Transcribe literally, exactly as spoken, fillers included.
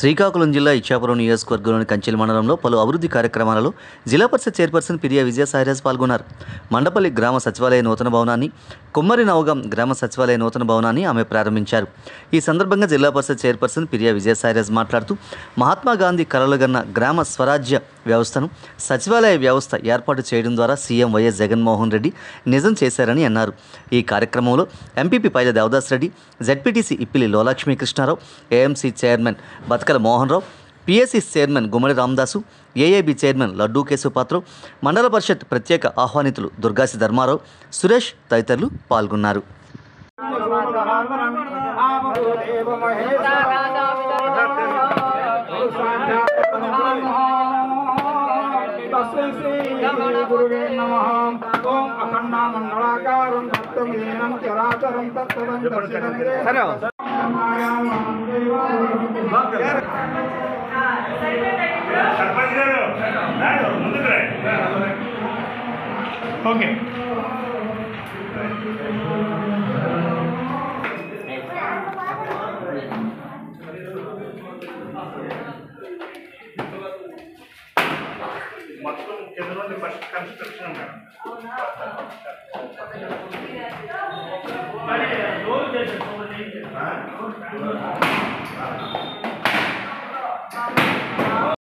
శ్రీకాకుళం జిల్లా ఇచ్చాపురం నియోజకవర్గంలోని కంచెల మండలంలో పలు అభివృద్ధి కార్యక్రమాలలో జిల్లా పరిషత్ చైర్పర్సన్ పిరియా విజయసాయిరాజ్ పాల్గొన్నారు. మండపల్లి గ్రామ సచివాలయ నూతన భవనాన్ని, కుమ్మరి నవగం గ్రామ సచివాలయ నూతన భవనాన్ని ఆమె ప్రారంభించారు. ఈ సందర్భంగా జిల్లా పరిషత్ చైర్పర్సన్ పిరియా విజయసాయిరాజ్ మాట్లాడుతూ మహాత్మా గాంధీ కలలుగన్న గ్రామ స్వరాజ్య వ్యవస్థను, సచివాలయ వ్యవస్థ ఏర్పాటు చేయడం ద్వారా సీఎం వైఎస్ జగన్మోహన్ రెడ్డి నిజం చేశారని అన్నారు. ఈ కార్యక్రమంలో ఎంపీపీ పైల దేవదాస్ రెడ్డి, జెడ్పీటీసీ ఇప్పిలి లోలక్ష్మీకృష్ణారావు, AMC chairman Bathakala Mohan Rao, PSC chairman Gummadi Ramadasu, AAB chairman Laddu కేశవపాత్రరావు, మండల పరిషత్ ప్రత్యేక ఆహ్వానితులు దుర్గాసి ధర్మారావు, సురేష్ తదితరులు పాల్గొన్నారు. ఓకే మొత్తం కింద నుండి ఫస్ట్ కన్స్ట్రక్షన్ మేడం.